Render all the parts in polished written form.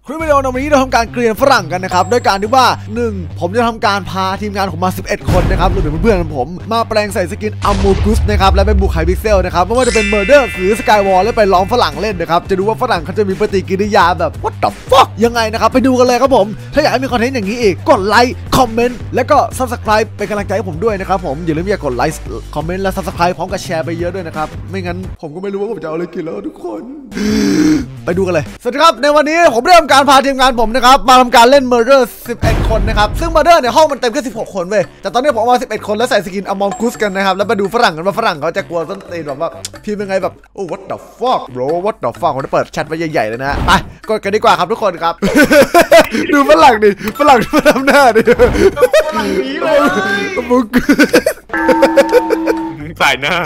คุณวิดีโอในวันนี้เราทำการเกรียนฝรั่งกันนะครับด้วยการที่ว่า 1. ผมจะทำการพาทีมงานผมมา11คนนะครับรวมถึงเพื่อนๆผมมาแปลงใส่สกินอัมโมกุสนะครับและไปบุกไฮพิกเซลนะครับไม่ว่าจะเป็นเมอร์เดอร์หรือสกายวอลและไปล้อมฝรั่งเล่นนะครับจะดูว่าฝรั่งเขาจะมีปฏิกิริยาแบบ what the fuck ยังไงนะครับไปดูกันเลยครับผมถ้าอยากให้มีคอนเทนต์อย่างนี้อีกกดไลค์คอมเมนต์แล้วก็ Subscribe เป็นกำลังใจให้ผมด้วยนะครับผมอย่าลืมกดไลค์คอมเมนต์และ Subscribe พร้อมกับแชร์ไปเยอะด้วยนะครับไม่งั้นผมก็ไม่รู้ว่าผมจะเอาอะไรกินแล้วทุกคนไปดูกันเลยสวัสดีครับในวันนี้ผมได้ทำการพาทีมงานผมนะครับมาทำการเล่น Murder 11 คนนะครับซึ่ง Murder ในห้องมันเต็มแค่16 คนเว้ยแต่ตอนนี้ผมเอามา11 คนแล้วใส่สกิน Among Us กันนะครับแล้วมาดูฝรั่งกันว่าฝรั่งเขาจะกลัวต้นตีนแบบว่าทีมยังไงแบบโอ้ what the fuck bro what the fuck ผมจะเปิดแชทไว้ใหญ่ๆเลยนะไปกดกันดีกว่าครับทุกคนครับ ดูฝรั่งดิฝรั่งที่มาทำหน้าดิฝรั่งนี้เลยใส่หน้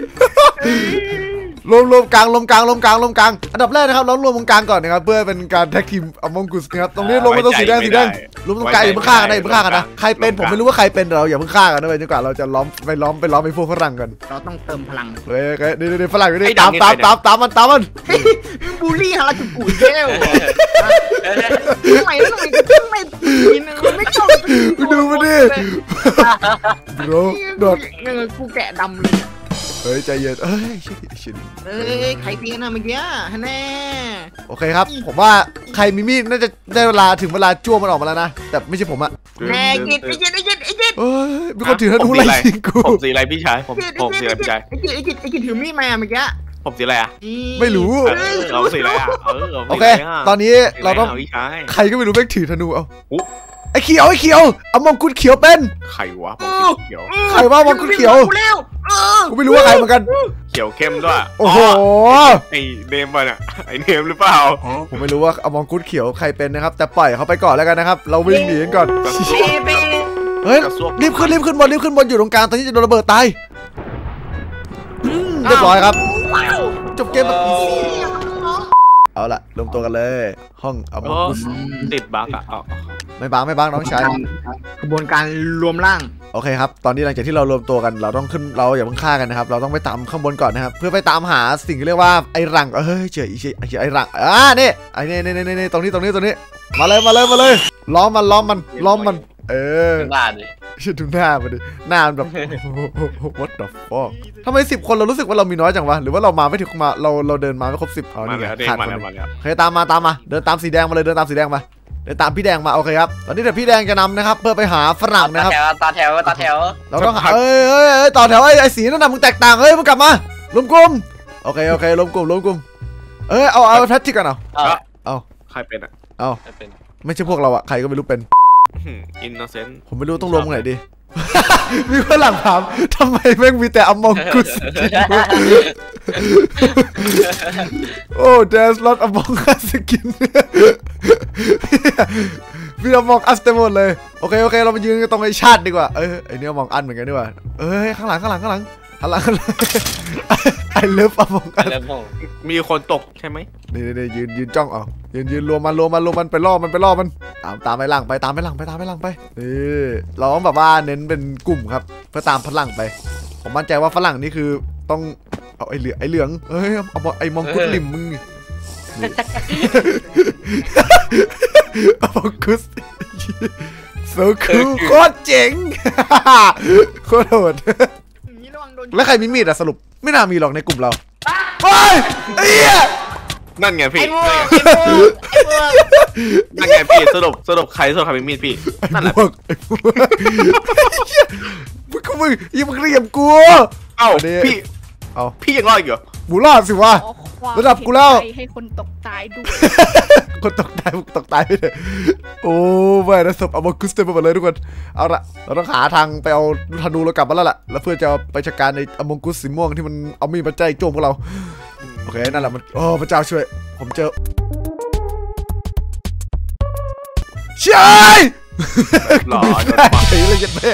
ารวมกลางอันดับแรกนะครับเรารวมตรงกลางก่อนนะครับเพื่อเป็นการแท็กทีมAmong Usนะครับตรงนี้รวมมาตรงสีแดงรวมตรงกลางอย่าเพิ่งฆ่ากันนะอย่าเพิ่งฆ่ากันนะใครเป็นผมไม่รู้ว่าใครเป็นเราอย่าเพิ่งฆ่ากันนะไปจนกว่าเราจะล้อมไปพวกฝรั่งกันเราต้องเติมพลังเฮ้ยนี่ฝรั่งอยู่นี่ตามมันบูลลี่ฮาราจูกุเจ้าทำไมไม่ชอบดูมาดิโดดกูแกะดำเลยเฮ้ยใจเย็นชินใครเตียนนะเมื่อกี้แน่โอเคครับผมว่าใครมีมีดน่าจะได้เวลาถึงเวลาจ้วงมันออกมาแล้วนะแต่ไม่ใช่ผมอะแน่กิดไอ้กิดมีคนถือธนูไล่ยิงกูผมสีอะไรพี่ชายผมสีอะไรพี่ชายไอ้กิดถือมีดมาเมื่อกี้ผมสีอะไรอะไม่รู้เราสีอะไรอะโอเคตอนนี้เราต้องใครก็ไม่รู้แม่งถือธนูเอาไอ้เขียวเอามองกุฎเขียวเป็นใครวะเขียวใครว่ามองกุฎเขียวกูไม่รู้ว่าใครเหมือนกันเขียวเข้มด้วยโอ้โหไอเนมป่ะเนี่ยไอเนมหรือเปล่าผมไม่รู้ว่าเอามองกุฎเขียวใครเป็นนะครับแต่ปล่อยเขาไปก่อนแล้วกันนะครับเราวิ่งหนีกันก่อนเฮ้ยรีบขึ้นบนอยู่ตรงกลางตอนนี้จะโดนระเบิดตายเรียบร้อยครับจบเกมแบบเอาละรวมตัวกันเลยห้องเอาติดบั๊กอะไม่บังน้องชายกระบวนการรวมร่างโอเคครับตอนนี้หลังจากที่เรารวมตัวกันเราต้องขึ้นเราอย่าเพิ่งฆ่ากันนะครับเราต้องไปตามข้างบนก่อนนะครับเพื่อไปตามหาสิ่งที่เรียกว่าไอ้รังเฉยไอ้รังนี่ไอ้นี่ตรงนี้มาเลยล้อมมันหน้าดิดูหน้ามันดิหน้าแบบ what the fuck ทำไม10 คนเรารู้สึกว่าเรามีน้อยจังวะหรือว่าเรามาไม่ถึงมาเราเดินมาไม่ครบ10 นี่ไงขาดคนเคยตามมาเดินตามสีแดงมาเลยเดินตามสีแดงมาเดี๋ยวตามพี่แดงมาโอเคครับตอนนี้เดี๋ยวพี่แดงจะนำนะครับเพื่อไปหาฝรั่งนะครับตาแถวเราต้องต่อแถวไอ้สีนั่นน่ะมึงแตกต่างมึงกลับมารวมกลุ่มโอเครวมกลุ่มเอาแพทติกันเอาใครเป็นอ่ะเอาไม่ใช่พวกเราอะใครก็ไม่รู้เป็นอินโนเซนต์ผมไม่รู้ต้องรวมไหนดีมีฝรั่งถามทำไมแม่งมีแต่Among Usโอ้ there's lot Among Us skin มีAmong Usเต็มหมดเลยโอเคเรามายืนกันตรงไอ้ชาติดีกว่าไอ้นี่Among Usเหมือนกันดีกว่าข้างหลังไอ้เลิฟAmong Us มีคนตกใช่ไหมนี่ยืนจ้องเอายืนรวมมันไปล่อมันตามไปหลังไปนี่เราต้องแบบว่าเน้นเป็นกลุ่มครับเพื่อตามฝรั่งไปผมมั่นใจว่าฝรั่งนี่คือต้องเอาไอ้เหลืองเอาไอ้มองกุฎลิมมึงAmong Us so cool โคตรเจ๋งโคตรโหดแล้วใครมีมีดอะสรุปไม่น่ามีหรอกในกลุ่มเราเฮ้ยไอ้เหี้ยนั่นไงพี่นั่นไงพี่สรุปใครมีมีดพี่นั่นแหละมึงยังมึงเรียมกูเอ้าพี่ยังรอดอีกเหรอบูรอดสิวะระดับกูแล้วให้คนตกตายด้วยคนตกตายไปเลยโอ้ไม่นะศพAmong Usเต็มไปหมดเลยทุกคนเอาละเราต้องหาทางไปเอาธนูเรากลับมาแล้วล่ะแล้วเพื่อจะไปจัดการในAmong Usสีม่วงที่มันเอามีดมาใจโจมพวกเราโอเคนั่นแหละมันพระเจ้าช่วยผมเจอใช่หล่อเฉยเลยยัดแม่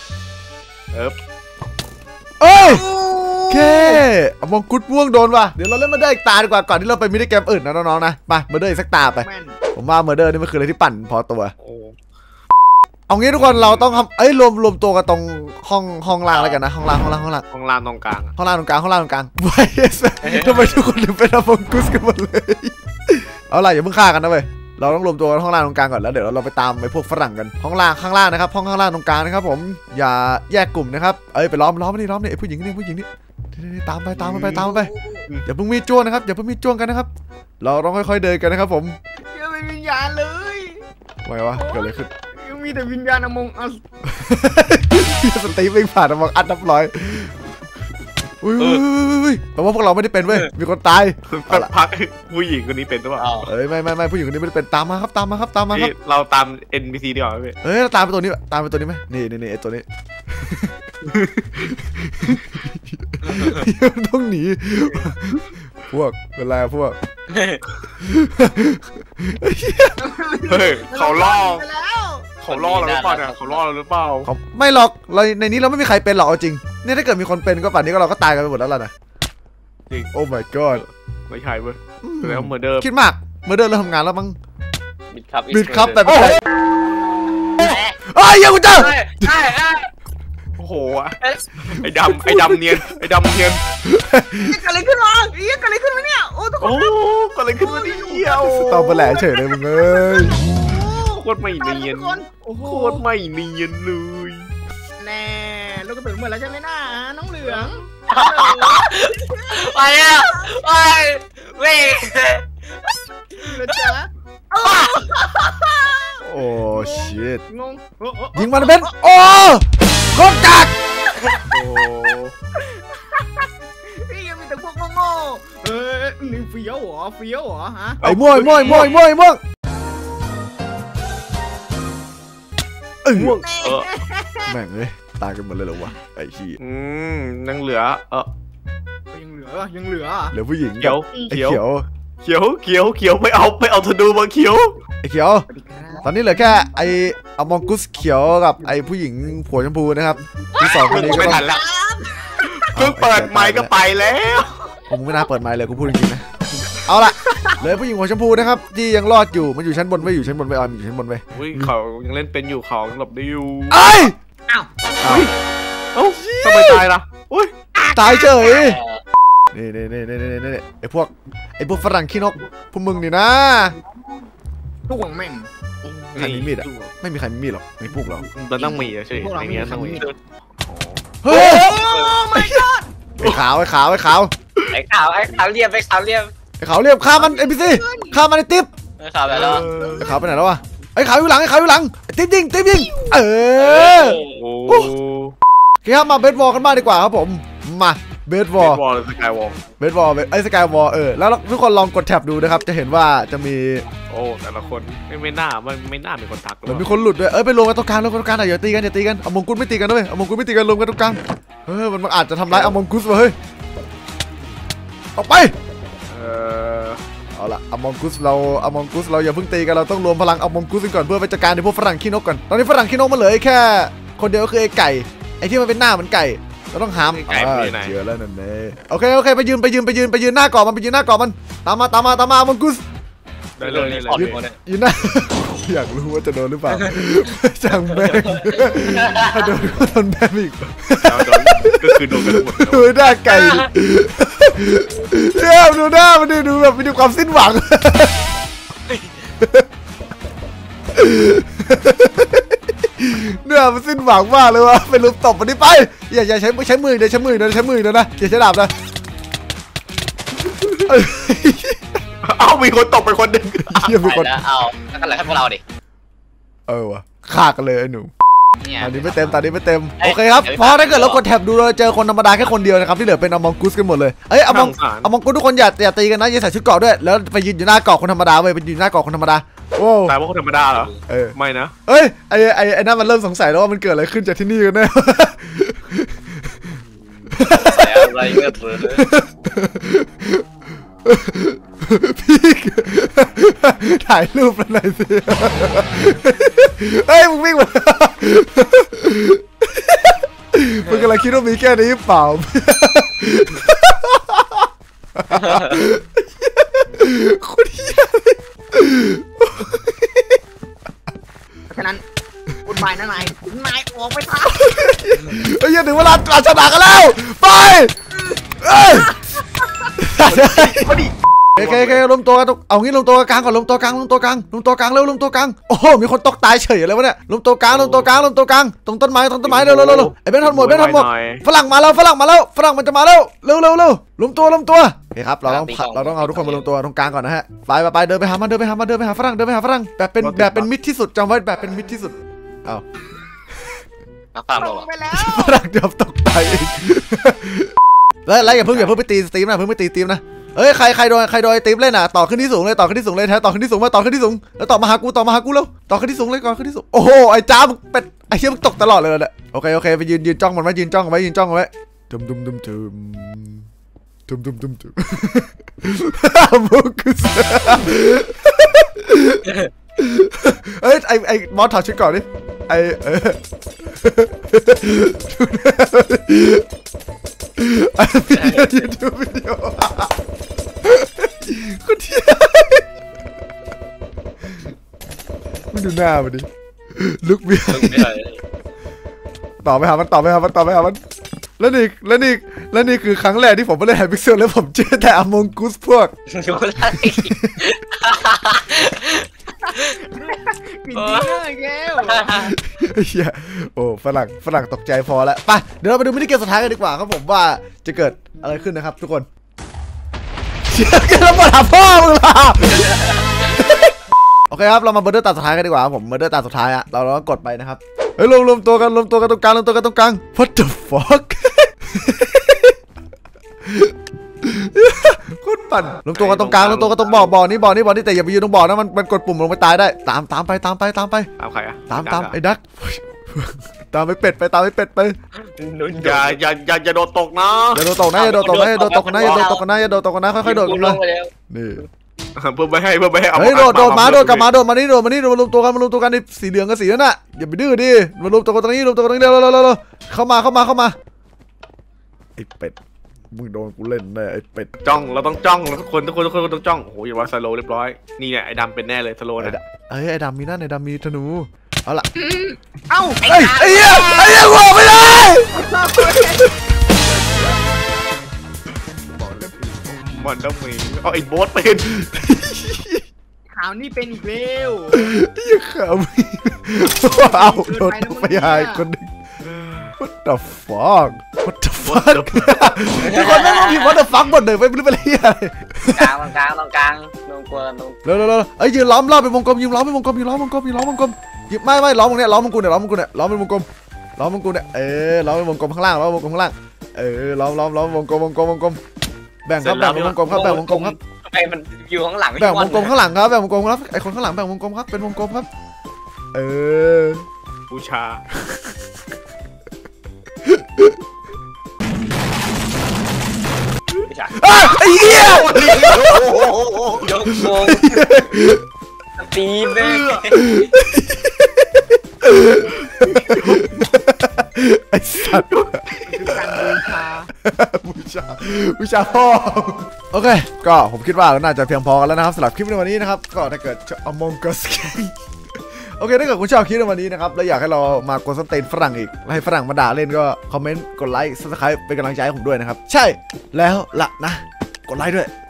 โอเคAmong Usม่วงโดนว่ะเดี๋ยวเราเล่นมาได้อีกตาดีกว่าก่อนที่เราไปมินิเกมอื่นนะน้องๆนะมาเดินอีกสักตาไปผมว่าเมอร์เดอร์นี่มันคืออะไรที่ปั่นพอตัวเอางี้ทุกคนเราต้องทำรวมตัวกันตรงห้องล่างแล้วกันนะห้องล่างตรงกลางห้องล่างตรงกลางไว้ทำไมทุกคนถึงเป็นAmong Usกันหมดเลยเอาล่ะอย่าเพิ่งฆ่ากันนะเว้ยเราต้องรวมตัวกันห้องล่างตรงกลางก่อนแล้วเดี๋ยวเราไปตามไปพวกฝรั่งกันห้องล่างข้างล่างนะครับห้องข้างล่างตรงกลางนะครับผมอย่าแยกกลุ่มนะครับไปล้อมนี่ไอ้ผู้หญิงนี่ตามมันไปอย่าเพิ่งมีจ้วงนะครับอย่าเพิ่งมีจ้วงกันนะครับเราต้องค่อยๆเดินกันนะครับผมยังไม่มีวิญญาณเลยไว้วะเกิดอะไรขึ้นยังมีแต่วิญญาณอมงอัสสตีฟวิ่งผ่านมองอัดนับร้อยอุ้ยแต่ว่าพวกเราไม่ได้เป็นเว้ยมีคนตายพักผู้หญิงคนนี้เป็นหรือเปล่าไม่ผู้หญิงคนนี้ไม่ได้เป็นตามมาครับเราตาม NPC ดีกว่าพี่เราตามไปตัวนี้ไหมนี่ไอ้ตัวนี้ต้องหนีพวกเป็นไรพวกเฮ้ยเขาล่อไปแล้วเขาล่อเราหรือเปล่าเนี่ยเขาล่อเราหรือเปล่าไม่หรอกเราในนี้เราไม่มีใครเป็นหรอกเอาจริงเนี่ยถ้าเกิดมีคนเป็นก็ป่านนี้ก็เราก็ตายกันไปหมดแล้วล่ะนะจริงโอ้ my god ไม่ใช่เว้ยแล้วเหมือนเดิมคิดมากเมื่อเดินเราทำงานแล้วมั้งบิดครับบิดครับแต่ไม่ใช่ยังกูเจอใช่โอ้โหไอ้ดำเนียนเกิดอะไรขึ้นวะเกิดอะไรขึ้นวะเนี่ยโอ้ทุกคนโอ้ก็เลยขึ้นมาดีเดียวตอมไปแหล่เฉยเลยมึงเอ้ยโคตรไม่เนียนโคตรไม่เนียนเลยแน่ลูกกระสุนหมดแล้วใช่ไหมน้าน้องเหลืองไปเว้ยเลยจ้ะโอ้ชิตงงยิงมันเป็นโอ้โคตรกักโอ้พี่ยังมีแต่พวกโง่นี่เฟี้ยวเหรอฮะไอ้ม่วงม่วงแม่งเลยตายกันหมดเลยเหรอวะไอ้ขี้ยังเหลือยังเหลือเหลือผู้หญิงเขียวไอ้เขียวไปเอาธนูมาเขียวไอ้เขียวตอนนี้เหลือแค่ไอ้อมองกุสเขียวกับไอ้ผู้หญิงผัวชมพูนะครับที่สองคนนี้ก็ไม่ต้องทันแล้วเพิ่งเปิดไมค์ก็ไปแล้วผมไม่น่าเปิดไมค์เลยกูพูดจริงๆนะเอาล่ะเหลือผู้หญิงหัวชมพูนะครับที่ยังรอดอยู่มันอยู่ชั้นบนไว้อยู่ชั้นบนไว้อยู่ชั้นบนไว้เขายังเล่นเป็นอยู่เขาหลบได้อยู่เอ้ยอ้าวทำไมตายล่ะอุ้ยตายเฉยนี่ไอ้พวกฝรั่งขี้นกพวกมึงนี่นะทุกหวังแม่งใครมีมีดอ่ะไม่มีใครมีมีดหรอกไม่พวกเรามันต้องมีใช่ในนี้ต้องมีเฮ้ยไม่ยอดไอ้ขาวไอ้ขาวเรียบไอ้ขาวเรียบฆ่ามันไอ้พี่ซี่ฆ่ามันไอ้ติ๊บไอ้ขาวไปแล้วไอ้ขาวไปไหนแล้ววะไอ้ขาวอยู่หลังไอ้ติ๊บยิงโอเคครับมาเบสบอลกันบ้างดีกว่าครับผมมาเบสบอลสกายวอลไอ้สกายวอลแล้วทุกคนลองกดแท็บดูนะครับจะเห็นว่าจะมีโอ้แต่ละคนไม่น่ามีคนทักเลยมีคนหลุดด้วยไปรวมกันตรงกลางอย่าตีกันอมงกุฎไม่ตีกันด้วยอมงกุฎไม่ตีกันรวมกันตรงกลางมันอาจจะทำร้ายอมงกุฎเฮ้ยออกไปเอาละอมงกุฎเราอย่าเพิ่งตีกันเราต้องรวมพลังอมงกุฎกันก่อนเพื่อไปจัดการในพวกฝรั่งขี้นกก่อนตอนนี้ฝรั่งขี้นกมันเหลือแค่คนเดียวก็คือไอ้ไก่ไอ้ที่มันเป็นหน้าเหมือนไก่เราต้องหามเจอแล้วนั่นเองโอเคไปยืนหน้าเกาะมันตามมาอมงกุฎได้เลยยืนหน้าอยากรู้ว่าจะโดนหรือเปล่าจังแม่งถ้าโดนก็โดนแม่อีกก็คือโดนกันหมดดูหน้าไก่ดูหน้ามันดูแบบมีความสิ้นหวังเนี่ยมันสิ้นหวังมากเลยว่ะไปลุมตบมันนี่ไปอย่าใช้มือเดี๋ยวใช้มือนะอย่าใช้ดาบนะมีคนตกไปคนหนึ่งมีคนเอาแล้วกันเหลือแค่พวกเราดิวะฆ่ากันเลยไอ้หนูตอนนี้ไม่เต็มโอเคครับเพราะถ้าเกิดเรากดแท็บดูเราเจอคนธรรมดาแค่คนเดียวนะครับที่เหลือเป็นอมองกุสกันหมดเลยอมองกุสทุกคนอย่าตีกันนะอย่าใส่ชุดเกราะด้วยแล้วไปยืนอยู่หน้าเกราะคนธรรมดาไปยืนหน้าเกราะคนธรรมดาโอ้แต่ว่าคนธรรมดาเหรอไม่นะไอ้นั่นมันเริ่มสงสัยแล้วว่ามันเกิดอะไรขึ้นจากที่นี่กันแน่อะไรเงี้ยพี่ถ่ายรูปอะไรสิมึงวิ่งมามึงกำลังคิดว่ามีแค่นี้เปล่าคนเหี้ยฉะนั้นคุณไปนะนายออกไปทางอย่าถึงเวลาชนะกันแล้วไปมาดิโอเครวมตัวกันเอางี้รวมตัวกลางก่อนรวมตัวกลางเร็วรวมตัวกลางโอ้โหมีคนตกตายเฉยเลยวะเนี่ยรวมตัวกลางตรงต้นไม้เร็วไอ้เบนทันหมดฝรั่งมาแล้วฝรั่งมันจะมาแล้วเร็วรวมตัวโอเคครับเราต้องเอาทุกคนมารวมตัวตรงกลางก่อนนะฮะไปเดินไปหาฝรั่งแบบเป็นมิตรที่สุดจำไว้แบบเป็นมิตรที่สุดเอาฟังลเรางไปแล้วฝรั่งเดี๋ยวตกตายเองแล้วอย่าเพิ่งไปตีสตีมนะเพิ่งไปตีสตีมนะเอ้ยใครโดนตีมเล่นอ่ะต่อขึ้นที่สูงเลยแท้ต่อขึ้นที่สูงแล้วต่อมาหากูแล้วต่อขึ้นที่สูงเลยโอ้โหไอ้จ้ามึงเป็ดไอ้เชี่ยมึงตกตลอดเลยเนี่ยโอเคไปยืนจ้องมันไว้ดุมมุกุสเอ้ยไอ้มอสถอดชุดก่อนดิยูวิดีโอคนเที่ยไม่ดูหน้ามันดิลุกเบี้ยต่อไปหามันแล้วนี่คือครั้งแรกที่ผมไปเล่นไฮพิกเซลแล้วผมเจอแต่อมงกุสพวกปิดหน้าแก้วเฮียโอ้ฝรั่งตกใจพอแล้วไปเดี๋ยวเราไปดูมินิเกมสุดท้ายกันดีกว่าครับผมว่าจะเกิดอะไรขึ้นนะครับทุกคนเชี่ยแกแล้วมาหาพ่อมึงล่ะโอเคครับเรามาเบอร์เดอร์ตาสุดท้ายกันดีกว่าผมเบอร์เดอร์ตาสุดท้ายอะเราต้องกดไปนะครับเฮ้ยรวมตัวกันตรงกลางWhat the fuck โคตรปั่นรวมตัวกันตรงกลางตรงบ่อนี่แต่อย่าไปยืนตรงบ่อนะมันกดปุ่มลงไปตายได้ตามไปตามใครอะตามไอ้ดักตามไปเป็ดไปอย่าโดดตกนะอย่าโดดตกนะค่อยๆโดดกันนะนี่เพื่อไม่ให้เอาเฮ้ยโดดมานี่มารวมตัวกันในสีเหลืองกับสีนั่นน่ะอย่าไปดื้อดิมารวมตัวกันตรงนี้เร็วเข้ามาไอ้เป็ดมึงโดนกูเล่นแน่ไอ้เป็ดจ้องเราต้องจ้องทุกคนต้องจ้องโอ้โหอย่าว่าสโลเรียบร้อยนี่เนี่ยไอ้ดำเป็นแน่เลยสโลเนี่ยไอ้ดำมีนั่นไอ้ดำมีธนูเอาล่ะเอ้าไอ้เหี้ยหัวไม่ได้มันต้องมีเอาไอ้โบ๊ทเป็นขาวนี่เป็นอีกแล้วยังขาวเอาโดนไปหายคนนึงWhat the fuck ทุกคนไม่ต้องพิมพ์ What the fuck หมดเลยไม่รู้เป็นอะไรกลางตรงกลางลงกวนลงเร็วไอ้ยืนล้อมรอบเป็นวงกลมยืนล้อมเป็นวงกลมไม่ล้อมมึงเนี่ยล้อมมึงเนี่ยล้อมเป็นวงกลมล้อมเป็นวงกลมข้างล่างล้อมวงกลมข้างล่างล้อมวงกลมแบ่งเป็นวงกลมครับไอ้มันอยู่ข้างหลังแบ่งวงกลมข้างหลังครับไอ้คนข้างหลังแบ่งวงกลมครับเป็นวงกลมครับบูชาไอ้เหี้ยยกโมงตีเบ้ไอ้สัตว์บูชาพ่อโอเคก็ผมคิดว่าน่าจะเพียงพอกันแล้วนะครับสำหรับคลิปในวันนี้นะครับก็ถ้าเกิดAmong Us โอเคถ้าเกิดคุณชอบคลิปในวันนี้นะครับแล้วอยากให้เรามากดสเตนฝรั่งอีกให้ฝรั่งมาด่าเล่นก็คอมเมนต์กดไลค์ Subscribe เป็นกำลังใจให้ผมด้วยนะครับใช่แล้วล่ะนะกดไลค์ด้วย